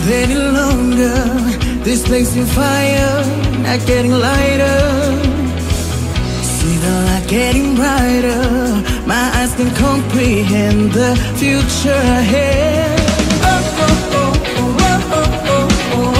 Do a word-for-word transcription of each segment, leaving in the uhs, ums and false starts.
any longer. This place in fire, not getting lighter. See the light getting brighter. My eyes can comprehend the future ahead. Oh, oh, oh, oh, oh, oh, oh, oh.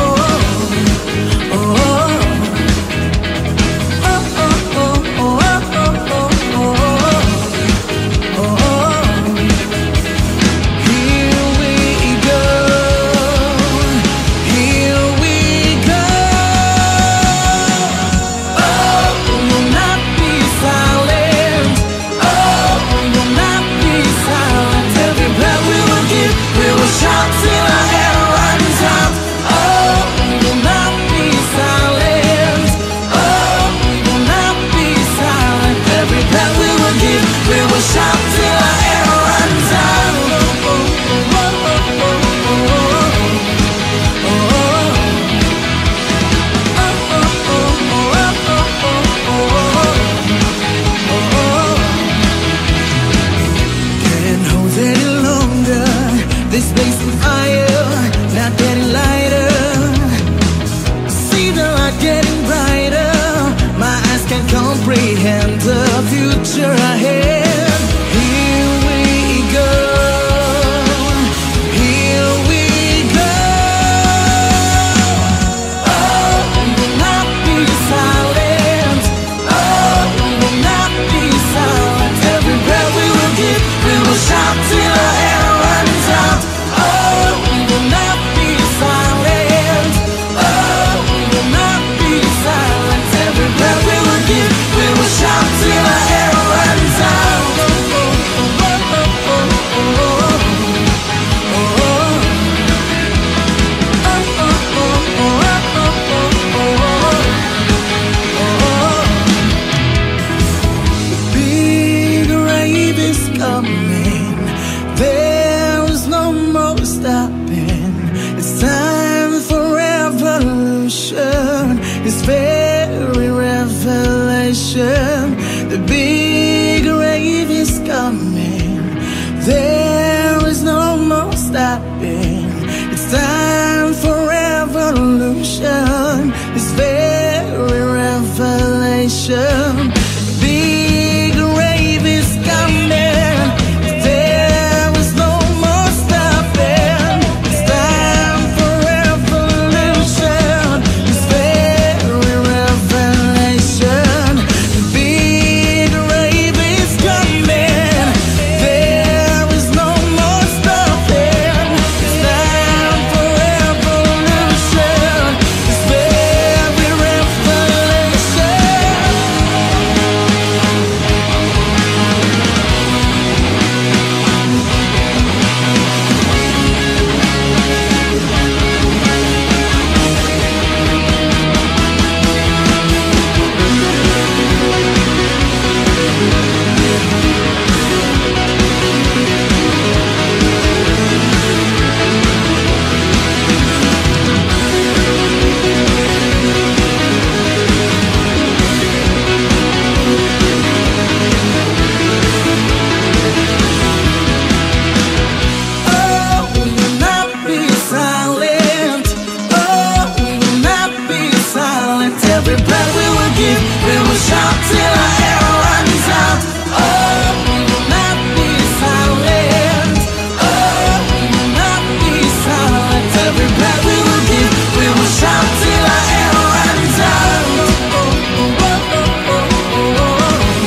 Comprehend the future ahead. Here we go, here we go. Oh, we will not be silent. Oh, we will not be silent. Every breath we will give, we will shout till our air runs out. Oh, we will not be silent. Oh, we will not be silent. Every breath we will give, we will shout till our air runs out. Oh, oh, oh, oh, oh, oh, oh. Big rave is coming. There is no more stopping. It's time for revolution. It's very revelation. The big rave is coming. There is no more stopping. It's time for revolution. It's very revelation. Big rave is coming. There is no more stopping. It's time for revolution. It's very revelation. Big rave is coming. There is no more stopping. It's time for revolution. It's very revelation. Oh, we will not be silent. Oh, we will not be silent. Every breath we will give, we will shout till our air runs out. Oh, we will not be silent. Oh, we will not be silent. Every breath we will give, we will shout till our air runs out. Oh, oh, oh, oh, oh, oh, oh.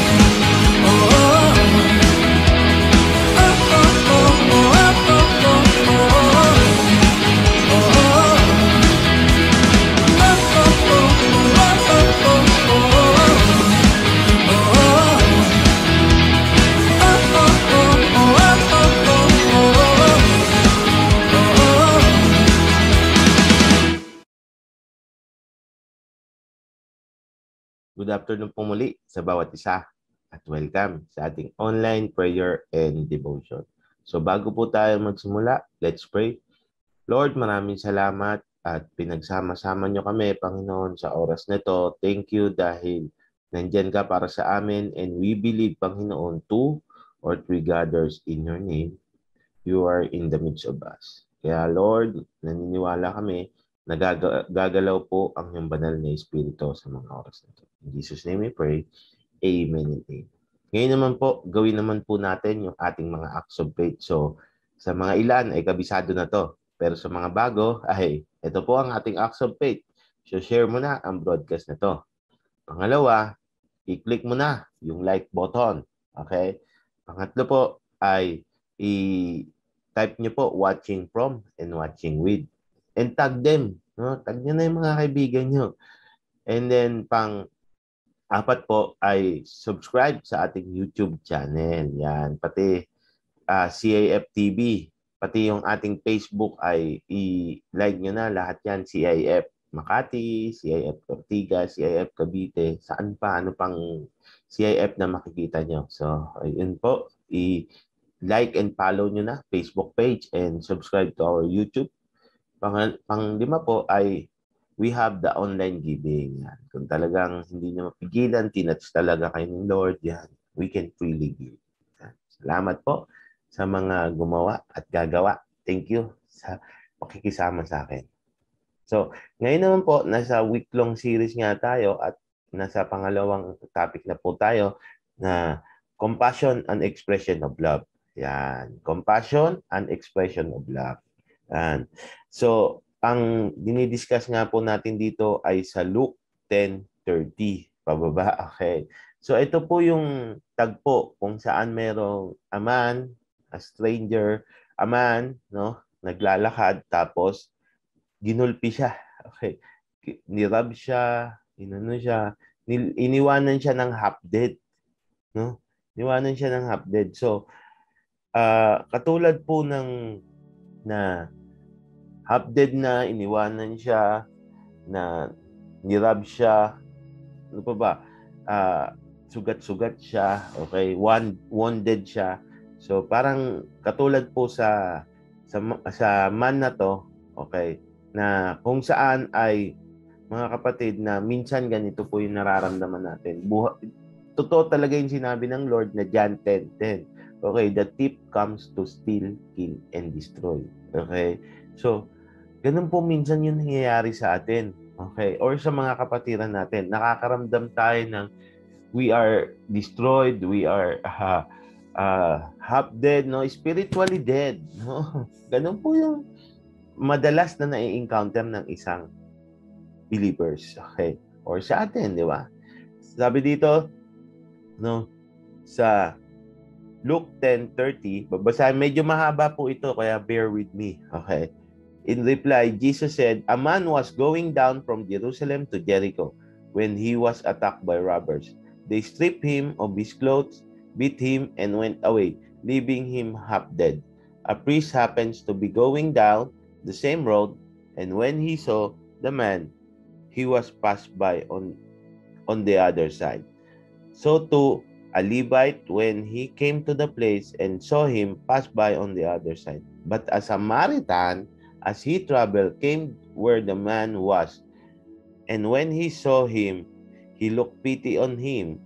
Good afternoon po muli sa bawat isa at welcome sa ating online prayer and devotion. So bago po tayo magsimula, let's pray. Lord, maraming salamat at pinagsama-sama nyo kami, Panginoon, sa oras na ito. Thank you dahil nandyan ka para sa amin and we believe, Panginoon, two or three gathers in your name, you are in the midst of us. Kaya Lord, naniniwala kami na gaga- gagalaw po ang iyong banal na Espiritu sa mga oras na ito. In Jesus' name we pray. Amen and amen. Ngayon naman po, gawin naman po natin yung ating mga acts of faith. So, sa mga ilan ay kabisado na to. Pero sa mga bago, ay ito po ang ating acts of faith. So, share mo na ang broadcast na to. Pangalawa, i-click mo na yung like button. Okay? Pangatlo po ay i-type nyo po watching from and watching with. And tag them. No? Tag nyo na yung mga kaibigan nyo. And then, pang apat po ay subscribe sa ating YouTube channel. Yan. Pati uh, C A F T V. Pati yung ating Facebook ay i-like nyo na lahat yan. C I F Makati, C I F Ortigas, C I F Cavite. Saan pa? Ano pang C I F na makikita nyo? So, ayun po. I-like and follow nyo na Facebook page and subscribe to our YouTube. Pang, pang lima po ay we have the online giving. Yan. Kung talagang hindi nyo mapigilan, tinats talaga kayo ng Lord, yan. We can freely give. Yan. Salamat po sa mga gumawa at gagawa. Thank you sa pakikisama sa akin. So, ngayon naman po, nasa week-long series nga tayo at nasa pangalawang topic na po tayo na compassion and expression of love. Yan. Compassion and expression of love. Yan. So, ang dinidiscuss nga po natin dito ay sa Luke ten thirty. Pababa. Okay. So, ito po yung tagpo kung saan merong a man, a stranger, a man, no, naglalakad, tapos ginulpi siya. Okay. Nirab siya, inano siya, iniwanan siya ng half-dead. No? Iniwanan siya ng half-dead. So, uh, katulad po ng na half-dead na, iniwanan siya, na nirab siya, ano pa ba, uh, sugat-sugat siya, okay, One, wounded siya. So, parang katulad po sa, sa, sa man na to, okay, na kung saan ay, mga kapatid, na minsan ganito po yung nararamdaman natin. Buha, totoo talaga yung sinabi ng Lord na John ten ten. Okay, the thief comes to steal, kill, and destroy. Okay, so, ganun po minsan yung nangyayari sa atin. Okay? Or sa mga kapatiran natin. Nakakaramdam tayo ng we are destroyed, we are uh, uh, half dead, no? Spiritually dead. No? Ganun po yung madalas na na-encounter ng isang believers. Okay? Or sa atin, di ba? Sabi dito, no, sa Luke ten thirty, babasahin, medyo mahaba po ito, kaya bear with me. Okay? In reply, Jesus said, a man was going down from Jerusalem to Jericho when he was attacked by robbers. They stripped him of his clothes, beat him, and went away, leaving him half dead. A priest happens to be going down the same road, and when he saw the man, he was passed by on, on the other side. So too, a Levite, when he came to the place and saw him, passed by on the other side. But a Samaritan, as he traveled, came where the man was, and when he saw him, he looked pity on him.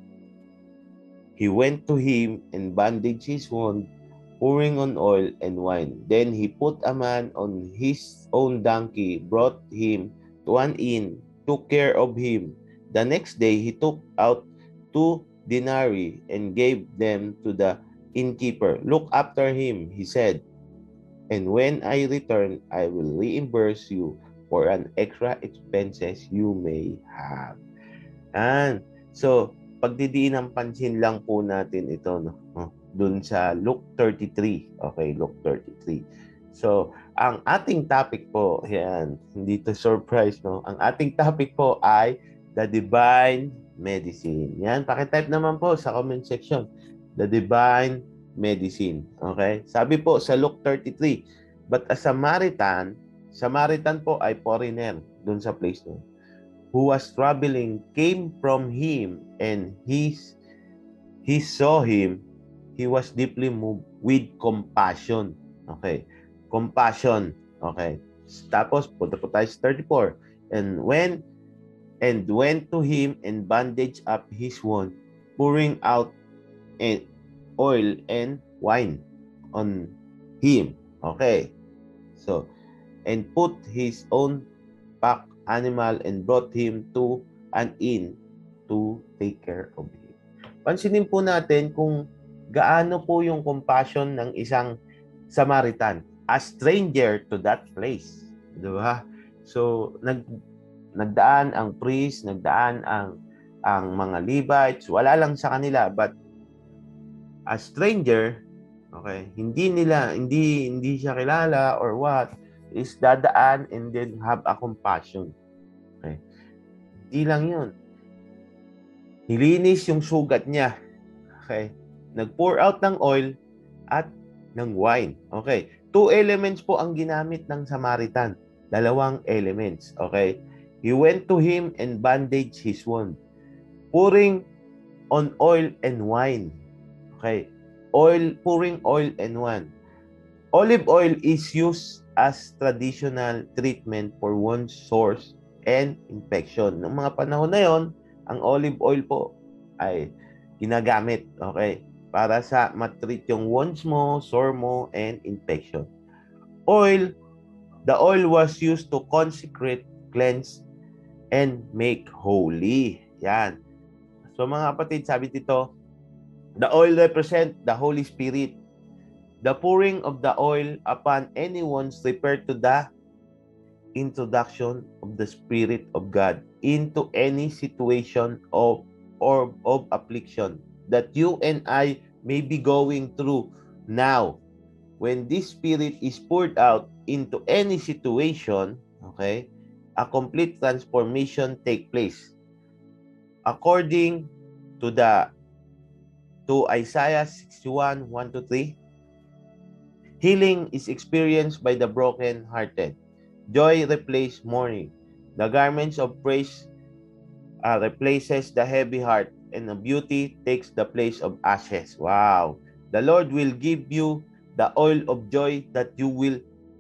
He went to him and bandaged his wound, pouring on oil and wine. Then he put a man on his own donkey, brought him to an inn, took care of him. The next day he took out two denarii and gave them to the innkeeper. Look after him, he said, and when I return, I will reimburse you for an extra expenses you may have. And so, pagdidiin ng pansin lang po natin ito, no? Dun sa Luke thirty-three. Okay, Luke thirty-three. So, ang ating topic po, yan, hindi to surprise, no? Ang ating topic po ay the divine medicine. Yan, pakitype naman po sa comment section. The divine medicine. Okay? Sabi po sa Luke thirty-three, but a Samaritan, Samaritan po ay foreigner dun sa place no, who was traveling, came from him, and he, he saw him, he was deeply moved with compassion. Okay? Compassion. Okay? Tapos, punta po tayo sa thirty-four. And when, and went to him and bandaged up his wound, pouring out and oil and wine on him. Okay. So, and put his own pack animal and brought him to an inn to take care of him. Pansinin po natin kung gaano po yung compassion ng isang Samaritan, a stranger to that place. Di ba? So, nag, nagdaan ang priest, nagdaan ang, ang mga Levites, wala lang sa kanila, but a stranger, okay, hindi nila, hindi, hindi siya kilala or what, is dadaan and then have a compassion. Okay. Hindi lang yun. Nilinis yung sugat niya. Okay. Nag-pour out ng oil at ng wine. Okay. Two elements po ang ginamit ng Samaritan. Dalawang elements. Okay. He went to him and bandaged his wound, pouring on oil and wine. Okay. Oil, pouring oil and wine. Olive oil is used as traditional treatment for wounds, sores, and infection. Noong mga panahon na yon, ang olive oil po ay ginagamit, okay, para sa matreat yung wounds mo, sore mo, and infection. Oil, the oil was used to consecrate, cleanse, and make holy. Yan. So mga kapatid, sabi dito, the oil represent the Holy Spirit. The pouring of the oil upon anyone's referred to the introduction of the Spirit of God into any situation of or of affliction that you and I may be going through now. When this Spirit is poured out into any situation, okay, a complete transformation take place. According to the to Isaiah sixty-one, one to three, healing is experienced by the broken-hearted. Joy replaces mourning. The garments of praise uh, replaces the heavy heart, and the beauty takes the place of ashes. Wow! The Lord will give you the oil of joy that you will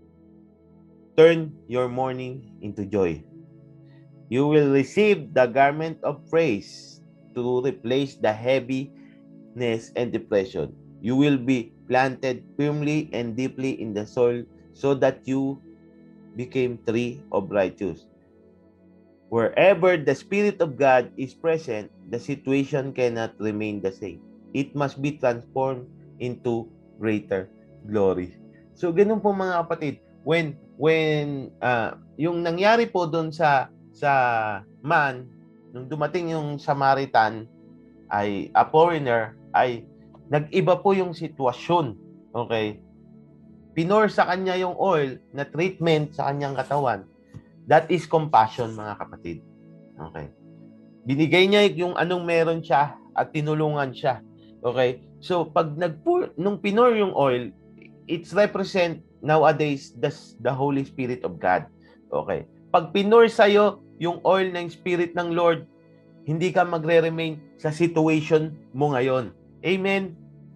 turn your mourning into joy. You will receive the garment of praise to replace the heaviness and depression. You will be planted firmly and deeply in the soil so that you became tree of righteousness. Wherever the Spirit of God is present, the situation cannot remain the same. It must be transformed into greater glory. So, ganun po mga kapatid. When, when, uh, yung nangyari po doon sa, sa man, nung dumating yung Samaritan, ay, a foreigner, ay, nag-iba po yung sitwasyon. Okay? Pinor sa kanya yung oil na treatment sa kanyang katawan. That is compassion, mga kapatid. Okay? Binigay niya yung anong meron siya at tinulungan siya. Okay? So, pag nag-pour, nung pinor yung oil, it's represent nowadays the, the Holy Spirit of God. Okay? Pag pinor sa'yo yung oil ng Spirit ng Lord, hindi ka magre-remain sa situation mo ngayon. Amen?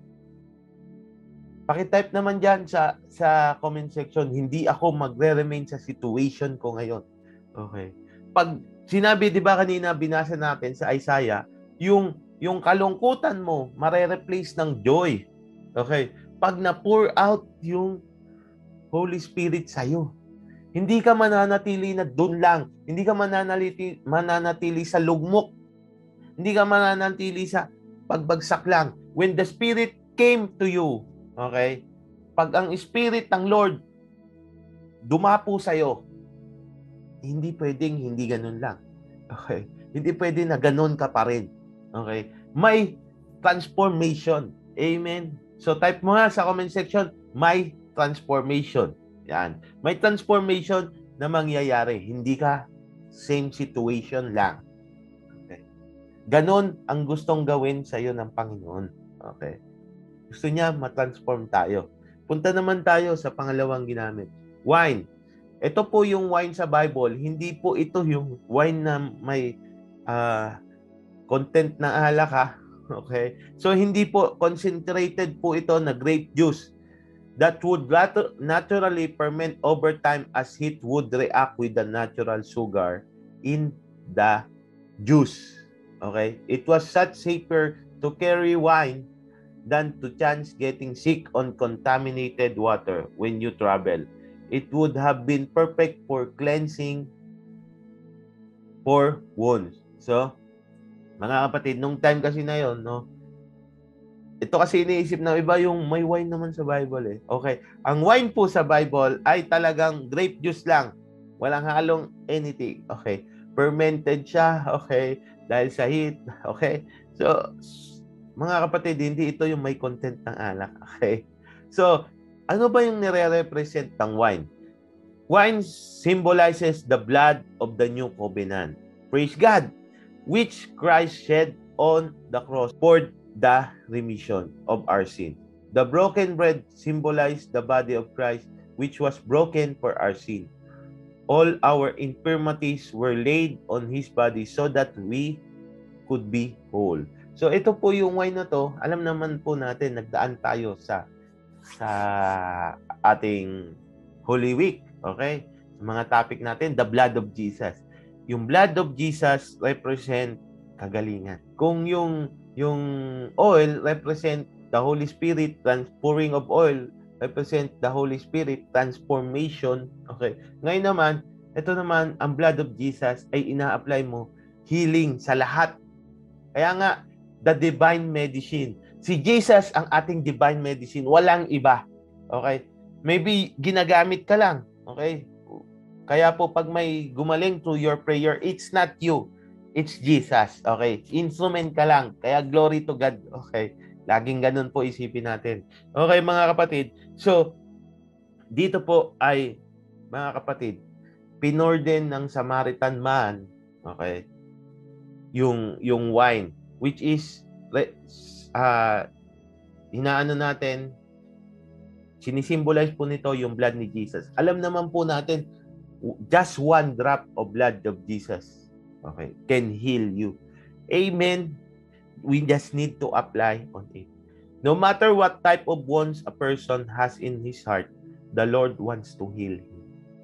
Pakitype naman dyan sa, sa comment section, hindi ako magre-remain sa situation ko ngayon. Okay. Pag sinabi, di ba kanina, binasa natin sa Isaiah, yung, yung kalungkutan mo, mare-replace ng joy. Okay. Pag na-pour out yung Holy Spirit sa'yo, hindi ka mananatili na doon lang. Hindi ka mananatili, mananatili sa lugmok. Hindi ka mananatili sa pagbagsak lang. When the Spirit came to you, okay? Pag ang Spirit ng Lord dumapo sa'yo, hindi pwedeng hindi ganun lang. Okay? Hindi pwedeng na ganun ka pa rin. Okay? May transformation. Amen? So type mo nga sa comment section, may transformation. Yan. May transformation na mangyayari. Hindi ka same situation lang. Okay? Ganon ang gustong gawin sa'yo ng Panginoon. Okay? Gusto niya matransform tayo. Punta naman tayo sa pangalawang ginamit. Wine. Ito po yung wine sa Bible. Hindi po ito yung wine na may uh, content na alak ha. Okay? So, hindi po concentrated po ito na grape juice that would naturally ferment over time as heat would react with the natural sugar in the juice. Okay? It was such safer to carry wine than to chance getting sick on contaminated water when you travel. It would have been perfect for cleansing for wounds. So, mga kapatid, nung time kasi na yon, no, ito kasi iniisip na iba yung may wine naman sa Bible eh. Okay. Ang wine po sa Bible ay talagang grape juice lang. Walang halong anything. Okay. Fermented siya. Okay. Dahil sa heat. Okay. So, mga kapatid, hindi ito yung may content ng alak. Okay. So, ano ba yung nire-represent ng wine? Wine symbolizes the blood of the new covenant. Praise God, which Christ shed on the cross for the remission of our sin. The broken bread symbolized the body of Christ, which was broken for our sin. All our infirmities were laid on His body so that we could be whole. So ito po yung wine na to, alam naman po natin, nagdaan tayo sa sa ating Holy Week. Okay? Mga topic natin, the blood of Jesus. Yung blood of Jesus represent kagalingan. Kung yung yung oil represent the Holy Spirit, pouring of oil represent the Holy Spirit, transformation. Okay. Ngayon naman, ito naman, ang blood of Jesus ay ina-apply mo healing sa lahat. Kaya nga, the divine medicine. Si Jesus ang ating divine medicine. Walang iba. Okay? Maybe ginagamit ka lang. Okay? Kaya po pag may gumaling through your prayer, it's not you. It's Jesus. Okay? Instrument ka lang. Kaya glory to God. Okay? Laging ganun po isipin natin. Okay, mga kapatid. So, dito po ay, mga kapatid, pinorden ng Samaritan man, okay, yung, yung wine, which is, uh, hinaano natin, sinisimbolize po nito yung blood ni Jesus. Alam naman po natin, just one drop of blood of Jesus, okay, can heal you. Amen. We just need to apply on it. No matter what type of wounds a person has in his heart, the Lord wants to heal him.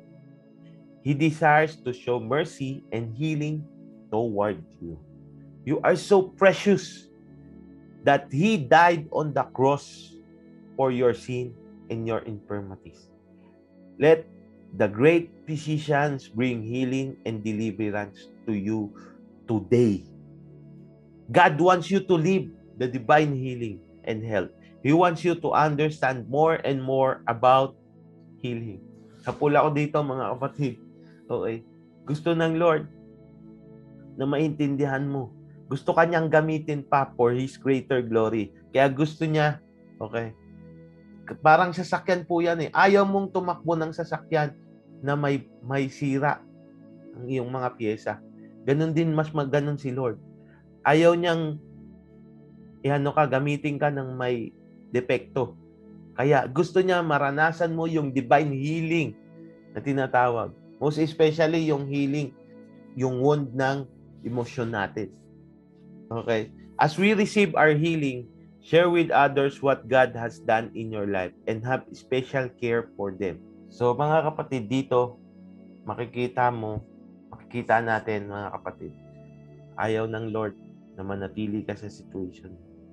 He desires to show mercy and healing toward you. You are so precious that He died on the cross for your sin and your infirmities. Let the great physicians bring healing and deliverance to you today. God wants you to live the divine healing and health. He wants you to understand more and more about healing. Kapula ko dito, mga kapatid. Okay. Gusto ng Lord na maintindihan mo. Gusto kanyang gamitin pa for His greater glory. Kaya gusto niya, okay, parang sasakyan po yan eh. Ayaw mong tumakbo ng sasakyan na may, may sira ang iyong mga pyesa. Ganon din, mas maganon si Lord. Ayaw niyang ihano ka, gamitin ka ng may depekto. Kaya gusto niya maranasan mo yung divine healing na tinatawag. Most especially yung healing, yung wound ng emosyon natin. Okay? As we receive our healing, share with others what God has done in your life and have special care for them. So mga kapatid, dito, makikita mo, makikita natin mga kapatid, ayaw ng Lord na manatili ka sa situation.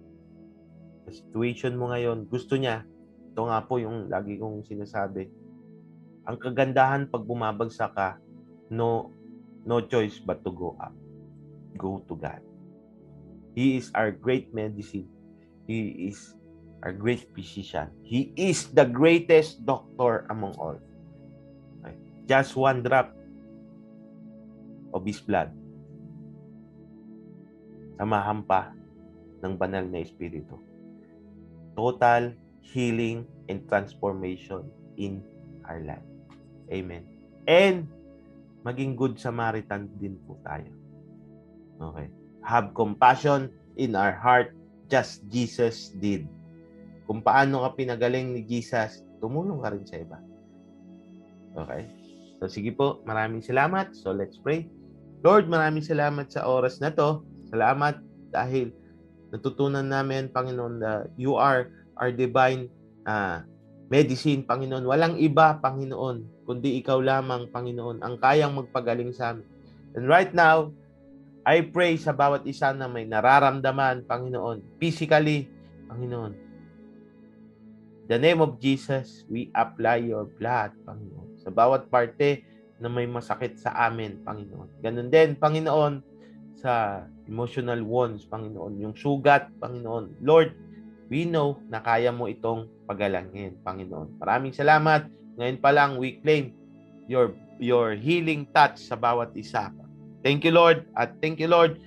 Sa situation mo ngayon, gusto niya, ito nga po yung lagi kong sinasabi, ang kagandahan pag bumabagsak ka, no, no choice but to go up. Go to God. He is our great medicine. He is our great physician. He is the greatest doctor among all. Okay. Just one drop of His blood. Samahan pa ng banal na Espiritu. Total healing and transformation in our life. Amen. And maging good Samaritan din po tayo. Okay. Have compassion in our heart just Jesus did. Kung paano ka pinagaling ni Jesus, tumulong ka rin sa iba. Okay? So sige po, maraming salamat. So let's pray. Lord, maraming salamat sa oras na to. Salamat dahil natutunan namin, Panginoon, na you are our divine uh, medicine, Panginoon. Walang iba, Panginoon, kundi ikaw lamang, Panginoon, ang kayang magpagaling sa amin. And right now, I pray sa bawat isa na may nararamdaman, Panginoon, physically, Panginoon. In the name of Jesus, we apply your blood, Panginoon. sa bawat parte na may masakit sa amin, Panginoon. Ganun din, Panginoon, sa emotional wounds, Panginoon, yung sugat, Panginoon. Lord, we know na kaya mo itong pagalangin, Panginoon. Maraming salamat. Ngayon pa lang, we claim your, your healing touch sa bawat isa. Thank you, Lord. At thank you, Lord,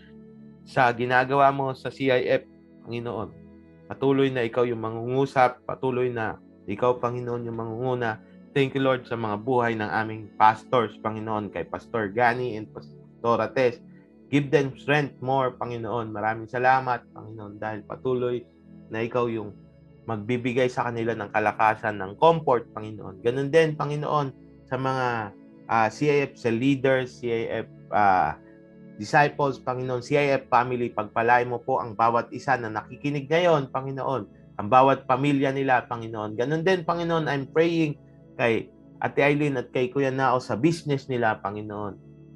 sa ginagawa mo sa C I F, Panginoon. Patuloy na ikaw yung mangungusap, patuloy na ikaw, Panginoon, yung mangunguna. Thank you, Lord, sa mga buhay ng aming pastors, Panginoon, kay Pastor Gani and Pastor Tess. Give them strength more, Panginoon. Maraming salamat, Panginoon, dahil patuloy na ikaw yung magbibigay sa kanila ng kalakasan, ng comfort, Panginoon. Ganun din, Panginoon, sa mga uh, C I F, sa leaders, C I F uh, disciples, Panginoon, C I F family, pagpalain mo po ang bawat isa na nakikinig ngayon, Panginoon, ang bawat pamilya nila, Panginoon. Ganun din, Panginoon, I'm praying kay Ate Aileen at kay Kuya Nao sa business nila, Panginoon.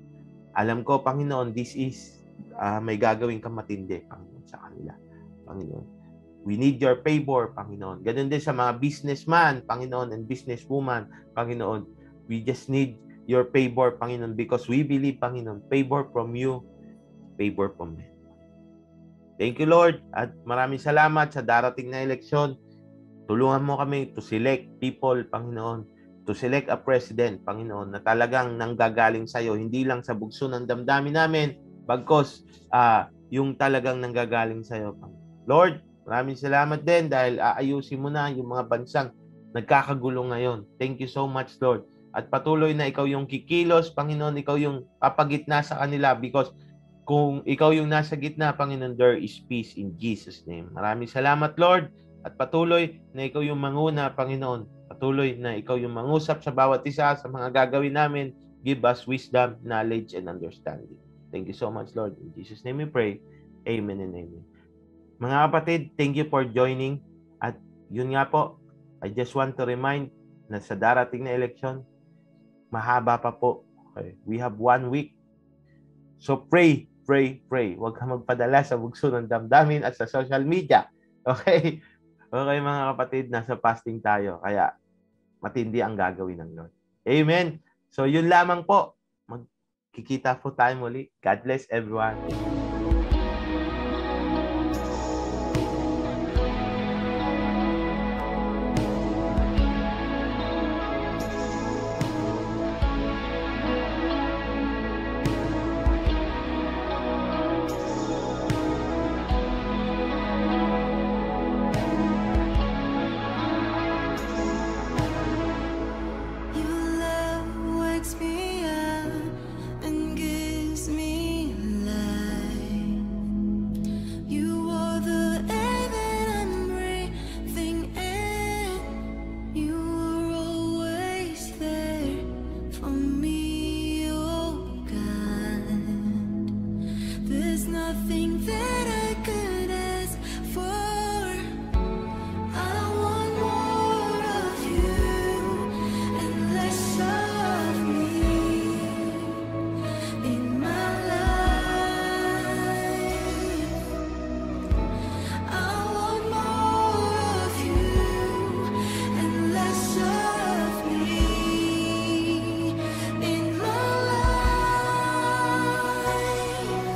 Alam ko, Panginoon, this is, uh, may gagawin kang matindi, Panginoon, sa kanila, Panginoon. We need your favor, Panginoon. Ganun din sa mga businessman, Panginoon, and businesswoman, Panginoon. We just need your favor, Panginoon, because we believe, Panginoon, favor from you, favor from men. Thank you, Lord, at maraming salamat sa darating na eleksyon. Tulungan mo kami to select people, Panginoon, to select a president, Panginoon, na talagang nanggagaling sa iyo, hindi lang sa bugso ng damdamin namin, bagkos uh, yung talagang nanggagaling sa iyo, Panginoon. Lord, maraming salamat din dahil aayusin mo na yung mga bansang nagkakagulo ngayon. Thank you so much, Lord. At patuloy na ikaw yung kikilos, Panginoon, ikaw yung papagitna sa kanila because kung ikaw yung nasa gitna, Panginoon, there is peace in Jesus' name. Maraming salamat, Lord. At patuloy na ikaw yung manguna, Panginoon. Patuloy na ikaw yung mangusap sa bawat isa sa mga gagawin namin. Give us wisdom, knowledge, and understanding. Thank you so much, Lord. In Jesus' name we pray. Amen and amen. Mga kapatid, thank you for joining. At yun nga po, I just want to remind na sa darating na eleksyon, mahaba pa po. Okay. We have one week. So pray, pray, pray. Huwag ka magpadala sa bugso ng damdamin at sa social media. Okay? Okay mga kapatid, nasa fasting tayo. Kaya matindi ang gagawin ng Lord. Amen. So yun lamang po. Magkikita po tayo muli. God bless everyone.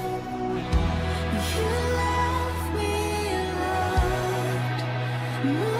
You love me, Lord.